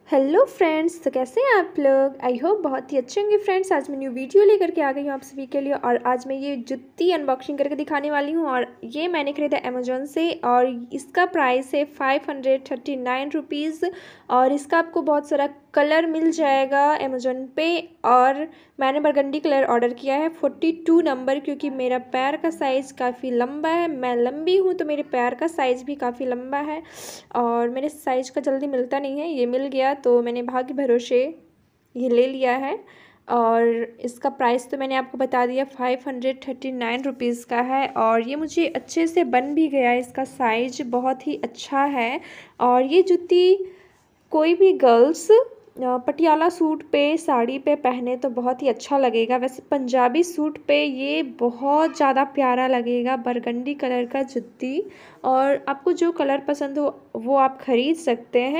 Hello friends, तो कैसे हैं आप लोग। आई होप बहुत ही अच्छे होंगे फ्रेंड्स। आज मैं न्यू वीडियो लेकर के आ गई हूँ आप सभी के लिए और आज मैं ये जुत्ती अनबॉक्सिंग करके दिखाने वाली हूँ। और ये मैंने खरीदा अमेजोन से और इसका प्राइस है 539 रुपीज़। और इसका आपको बहुत सारा कलर मिल जाएगा अमेजोन पे। और मैंने बरगंडी कलर ऑर्डर किया है 42 नंबर, क्योंकि मेरा पैर का साइज़ काफ़ी लंबा है। मैं लंबी हूँ तो मेरे पैर का साइज़ भी काफ़ी लंबा है और मेरे साइज़ का जल्दी मिलता नहीं है। ये मिल गया तो मैंने भाग्य भरोसे ये ले लिया है। और इसका प्राइस तो मैंने आपको बता दिया 539 रुपीज़ का है। और ये मुझे अच्छे से बन भी गया, इसका साइज बहुत ही अच्छा है। और ये जूती कोई भी गर्ल्स पटियाला सूट पे साड़ी पे पहने तो बहुत ही अच्छा लगेगा। वैसे पंजाबी सूट पे ये बहुत ज़्यादा प्यारा लगेगा, बरगंडी कलर का जूती। और आपको जो कलर पसंद हो वो आप ख़रीद सकते हैं।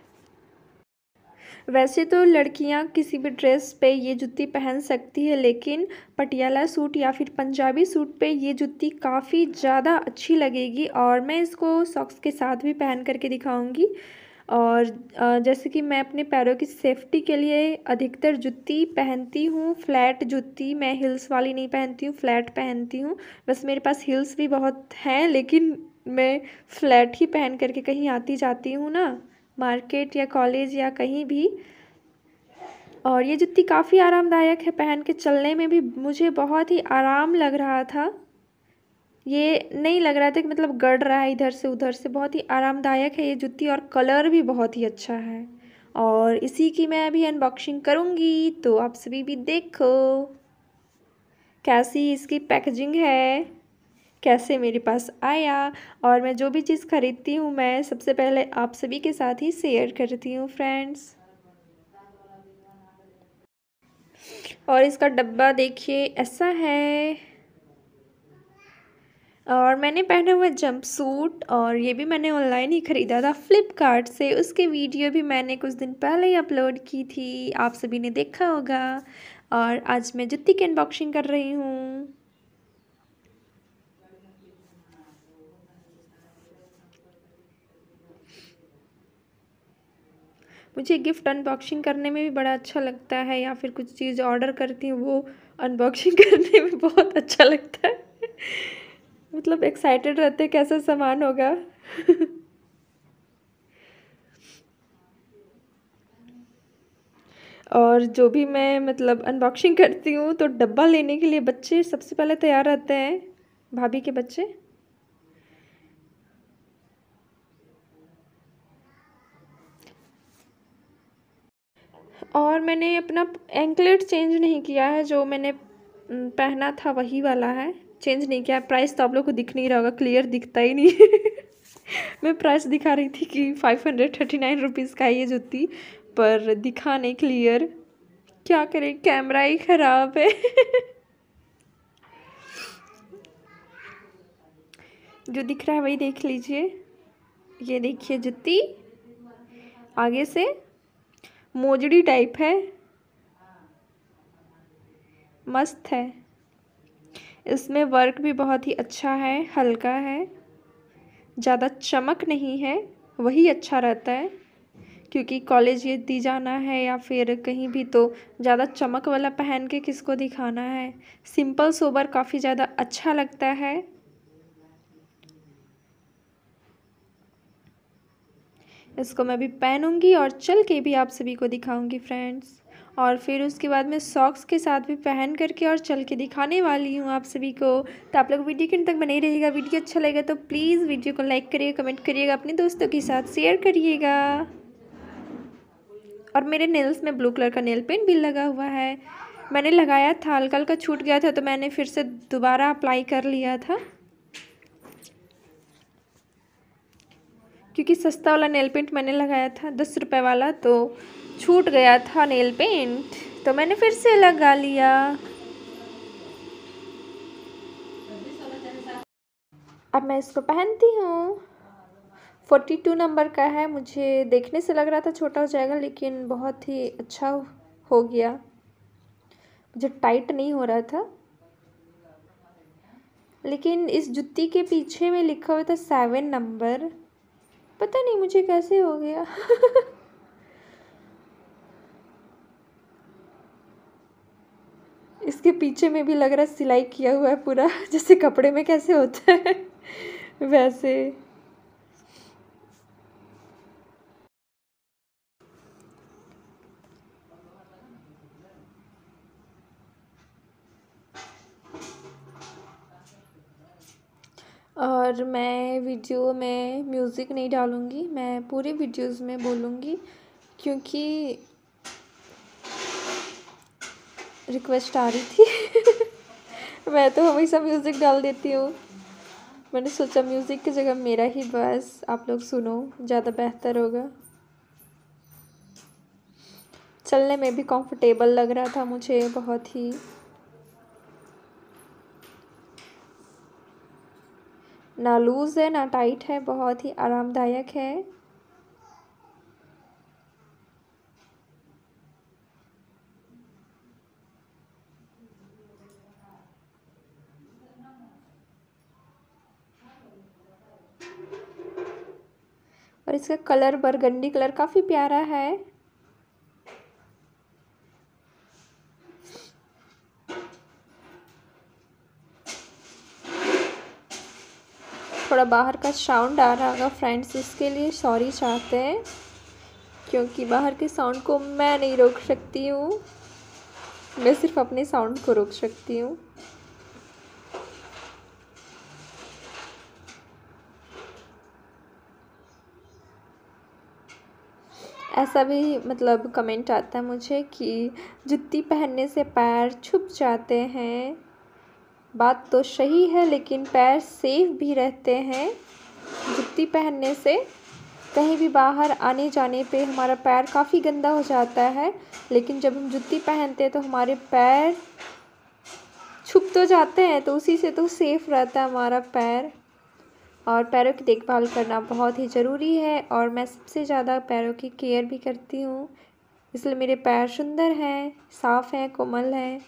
वैसे तो लड़कियां किसी भी ड्रेस पे ये जूती पहन सकती है, लेकिन पटियाला सूट या फिर पंजाबी सूट पे ये जूती काफ़ी ज़्यादा अच्छी लगेगी। और मैं इसको सॉक्स के साथ भी पहन करके दिखाऊंगी। और जैसे कि मैं अपने पैरों की सेफ्टी के लिए अधिकतर जूती पहनती हूँ फ्लैट जूती। मैं हिल्स वाली नहीं पहनती हूँ, फ्लैट पहनती हूँ। बस मेरे पास हिल्स भी बहुत हैं, लेकिन मैं फ्लैट ही पहन करके कहीं आती जाती हूँ ना, मार्केट या कॉलेज या कहीं भी। और ये जूती काफ़ी आरामदायक है, पहन के चलने में भी मुझे बहुत ही आराम लग रहा था। ये नहीं लग रहा था कि मतलब गड़ रहा है इधर से उधर से। बहुत ही आरामदायक है ये जूती और कलर भी बहुत ही अच्छा है। और इसी की मैं अभी अनबॉक्सिंग करूँगी, तो आप सभी भी देखो कैसी इसकी पैकेजिंग है, कैसे मेरे पास आया। और मैं जो भी चीज़ खरीदती हूँ मैं सबसे पहले आप सभी के साथ ही शेयर करती हूँ फ्रेंड्स। और इसका डब्बा देखिए ऐसा है। और मैंने पहना हुआ जंपसूट, और ये भी मैंने ऑनलाइन ही ख़रीदा था फ्लिपकार्ट से। उसके वीडियो भी मैंने कुछ दिन पहले ही अपलोड की थी, आप सभी ने देखा होगा। और आज मैं जूती की अनबॉक्सिंग कर रही हूँ। मुझे गिफ्ट अनबॉक्सिंग करने में भी बड़ा अच्छा लगता है, या फिर कुछ चीज़ ऑर्डर करती हूँ वो अनबॉक्सिंग करने में बहुत अच्छा लगता है। मतलब एक्साइटेड रहते हैं कैसा सामान होगा। और जो भी मैं मतलब अनबॉक्सिंग करती हूँ तो डब्बा लेने के लिए बच्चे सबसे पहले तैयार रहते हैं, भाभी के बच्चे। और मैंने अपना एंकलेट चेंज नहीं किया है, जो मैंने पहना था वही वाला है, चेंज नहीं किया। प्राइस तो आप लोग को दिख नहीं रहा होगा, क्लियर दिखता ही नहीं है। मैं प्राइस दिखा रही थी कि 539 रुपीज़ का है ये जूती, पर दिखा नहीं क्लियर। क्या करें, कैमरा ही ख़राब है। जो दिख रहा है वही देख लीजिए। ये देखिए जूती आगे से मोजड़ी टाइप है, मस्त है। इसमें वर्क भी बहुत ही अच्छा है, हल्का है, ज़्यादा चमक नहीं है, वही अच्छा रहता है। क्योंकि कॉलेज ये दी जाना है या फिर कहीं भी, तो ज़्यादा चमक वाला पहन के किसको दिखाना है। सिंपल सोबर काफ़ी ज़्यादा अच्छा लगता है। इसको मैं भी पहनूंगी और चल के भी आप सभी को दिखाऊंगी फ्रेंड्स। और फिर उसके बाद मैं सॉक्स के साथ भी पहन करके और चल के दिखाने वाली हूँ आप सभी को। तो आप लोग वीडियो के अंत तक बने रहिएगा। वीडियो अच्छा लगेगा तो प्लीज़ वीडियो को लाइक करिएगा, कमेंट करिएगा, अपने दोस्तों के साथ शेयर करिएगा। और मेरे नेल्स में ब्लू कलर का नेल पेंट भी लगा हुआ है। मैंने लगाया था, हल्का हल्का छूट गया था तो मैंने फिर से दोबारा अप्लाई कर लिया था, क्योंकि सस्ता वाला नेल पेंट मैंने लगाया था 10 रुपये वाला, तो छूट गया था नेल पेंट, तो मैंने फिर से लगा लिया। अब मैं इसको पहनती हूँ। 42 नंबर का है। मुझे देखने से लग रहा था छोटा हो जाएगा, लेकिन बहुत ही अच्छा हो गया। मुझे टाइट नहीं हो रहा था। लेकिन इस जूती के पीछे में लिखा हुआ था 7 नंबर, पता नहीं मुझे कैसे हो गया। इसके पीछे में भी लग रहा है सिलाई किया हुआ है पूरा, जैसे कपड़े में कैसे होता है वैसे। और मैं वीडियो में म्यूज़िक नहीं डालूँगी, मैं पूरे वीडियोस में बोलूँगी, क्योंकि रिक्वेस्ट आ रही थी मैं तो हमेशा म्यूज़िक डाल देती हूँ। मैंने सोचा म्यूज़िक की जगह मेरा ही वॉइस आप लोग सुनो, ज़्यादा बेहतर होगा। चलने में भी कंफर्टेबल लग रहा था मुझे बहुत ही। ना लूज़ है ना टाइट है, बहुत ही आरामदायक है। और इसका कलर बरगंडी कलर काफ़ी प्यारा है। थोड़ा बाहर का साउंड आ रहा होगा फ्रेंड्स, इसके लिए सॉरी चाहते हैं, क्योंकि बाहर के साउंड को मैं नहीं रोक सकती हूँ, मैं सिर्फ अपने साउंड को रोक सकती हूँ। ऐसा भी मतलब कमेंट आता है मुझे कि जूती पहनने से पैर छुप जाते हैं। बात तो सही है, लेकिन पैर सेफ भी रहते हैं जूती पहनने से। कहीं भी बाहर आने जाने पे हमारा पैर काफ़ी गंदा हो जाता है, लेकिन जब हम जूती पहनते हैं तो हमारे पैर छुप तो जाते हैं, तो उसी से तो सेफ रहता है हमारा पैर। और पैरों की देखभाल करना बहुत ही ज़रूरी है, और मैं सबसे ज़्यादा पैरों की केयर भी करती हूँ, इसलिए मेरे पैर सुंदर हैं, साफ़ हैं, कोमल हैं।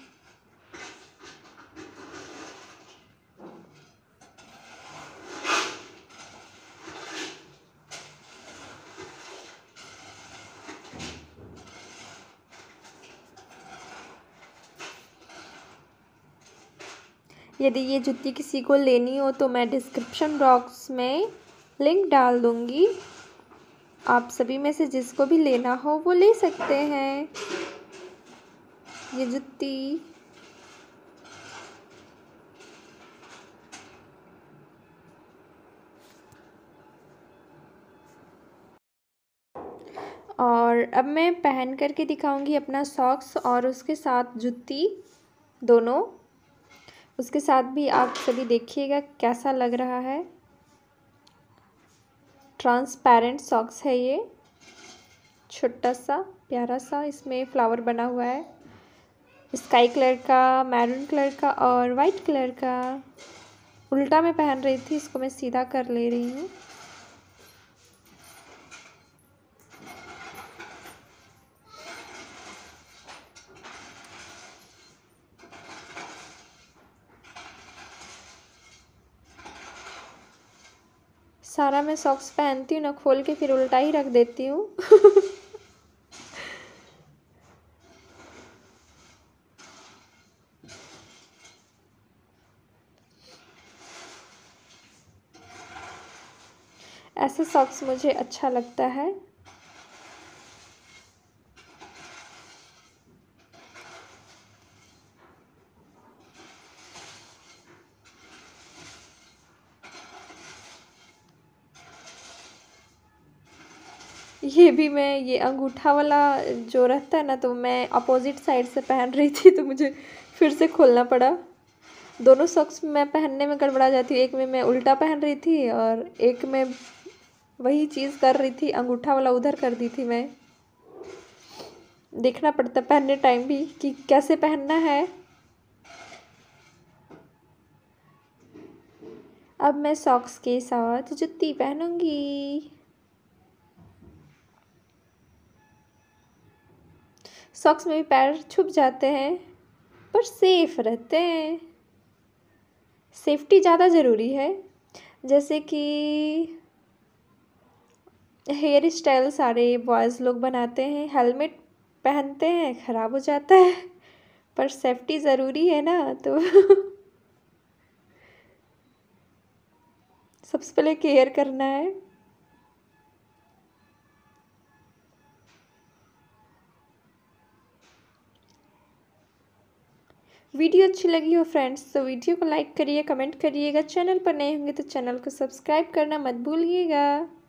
यदि ये जूती किसी को लेनी हो तो मैं डिस्क्रिप्शन बॉक्स में लिंक डाल दूँगी, आप सभी में से जिसको भी लेना हो वो ले सकते हैं ये जूती। और अब मैं पहन करके दिखाऊंगी अपना सॉक्स और उसके साथ जूती दोनों। उसके साथ भी आप सभी देखिएगा कैसा लग रहा है। ट्रांसपेरेंट सॉक्स है ये, छोटा सा प्यारा सा, इसमें फ्लावर बना हुआ है, स्काई कलर का, मैरून कलर का और वाइट कलर का। उल्टा मैं पहन रही थी, इसको मैं सीधा कर ले रही हूँ। सारा मैं सॉक्स पहनती हूँ ना खोल के, फिर उल्टा ही रख देती हूँ ऐसे सॉक्स मुझे अच्छा लगता है। ये भी मैं ये अंगूठा वाला जो रहता है ना, तो मैं अपोजिट साइड से पहन रही थी, तो मुझे फिर से खोलना पड़ा। दोनों सॉक्स मैं पहनने में गड़बड़ा जाती हूँ, एक में मैं उल्टा पहन रही थी और एक में वही चीज़ कर रही थी, अंगूठा वाला उधर कर दी थी मैं। देखना पड़ता पहनने टाइम भी कि कैसे पहनना है। अब मैं सॉक्स के साथ जूती पहनूंगी। सॉक्स में भी पैर छुप जाते हैं पर सेफ रहते हैं, सेफ्टी ज़्यादा ज़रूरी है। जैसे कि हेयर स्टाइल सारे बॉयज़ लोग बनाते हैं, हेलमेट पहनते हैं, ख़राब हो जाता है, पर सेफ्टी ज़रूरी है ना, तो सबसे पहले केयर करना है। वीडियो अच्छी लगी हो फ्रेंड्स तो वीडियो को लाइक करिए, कमेंट करिएगा। चैनल पर नए होंगे तो चैनल को सब्सक्राइब करना मत भूलिएगा।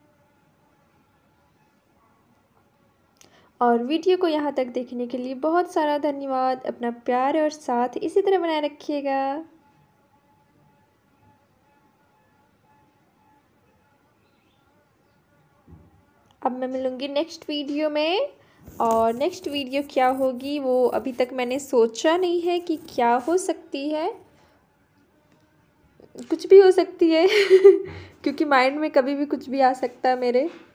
और वीडियो को यहाँ तक देखने के लिए बहुत सारा धन्यवाद। अपना प्यार और साथ इसी तरह बनाए रखिएगा। अब मैं मिलूँगी नेक्स्ट वीडियो में, और नेक्स्ट वीडियो क्या होगी वो अभी तक मैंने सोचा नहीं है कि क्या हो सकती है। कुछ भी हो सकती है क्योंकि माइंड में कभी भी कुछ भी आ सकता है मेरे।